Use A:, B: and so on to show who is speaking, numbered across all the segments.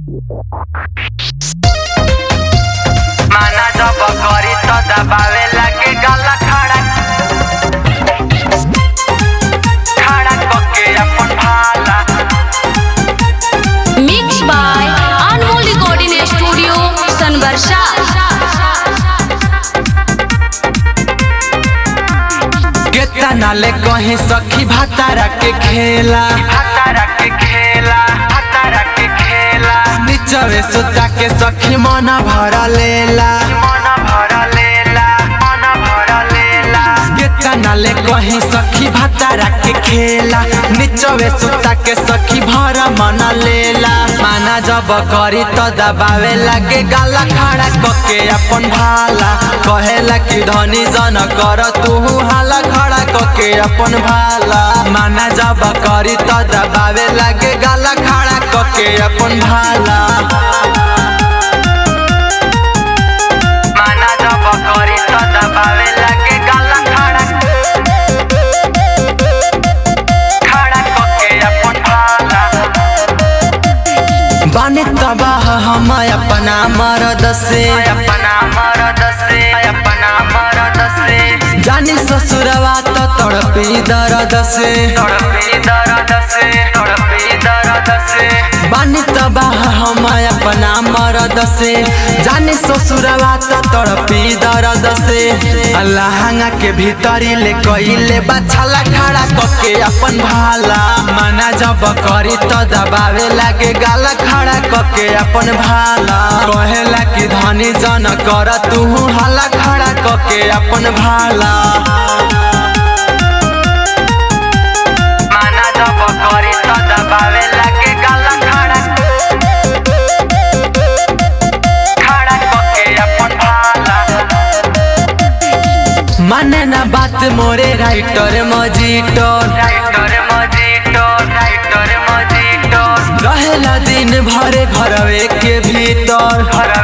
A: माना जब करी तो दबावे लागे गला खड़ा खड़ा करके अपन भाला।
B: Mix by Anmol recording studio Sanvarsha.
A: केता नाले कहीं सखी भातारा के खेला निचवे सुता के सखी मना भरा लेला केता नाले कहीं सखी भातारा के खेला निचवे सुता के सखी भरा मना लेला। माना जब करी तो दबावे लागे गाला खड़ा करके अपन भाला। कहेला कि धनी जन कर तू हाला खड़ा करके अपन भाला। माना जब करी तो दबावे लागे गाला खड़ा करके अपन भाला। माना जब करी तो दबावे लागे गाला खड़ा करके अपन भाला। बानी तबाह हम अपना मरद से जानी ससुरवा तो तड़पी दर्द से बानी तबाह हम अपना मरद से जानी ससुरवा तो तड़पी दर्द से। लहंगा के भीतरी ले कइले बछला खड़ा करके अपन भाला। माना जब करी तो दबावे लागे गाला खड़ा करके अपन भाला। कहेला कि धनी जन कर तू हाला खड़ा करके अपन भाला। माना जब करी तो दबावे लागे गाला खड़ा करके अपन भाला। माने ना बात मोरे राइटर मजीटर रहेला दिन भरे घरवे के भीतर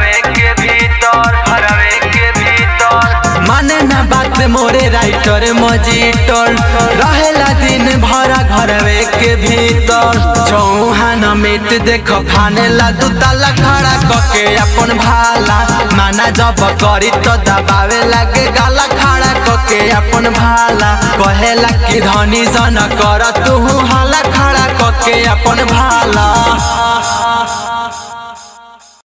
A: माने ना बात मोरे राइटर मजीटर रहेला दिन भरा घरवे के भीतर। चौहान मीट देखो खाने ला दू ताला खड़ा करके अपन भाला। माना जब करी तो दबावे लागे गाला खड़ा करके अपन भाला। कहेला कि धनी जन कर तू हाला खड़ा करके अपन भाला।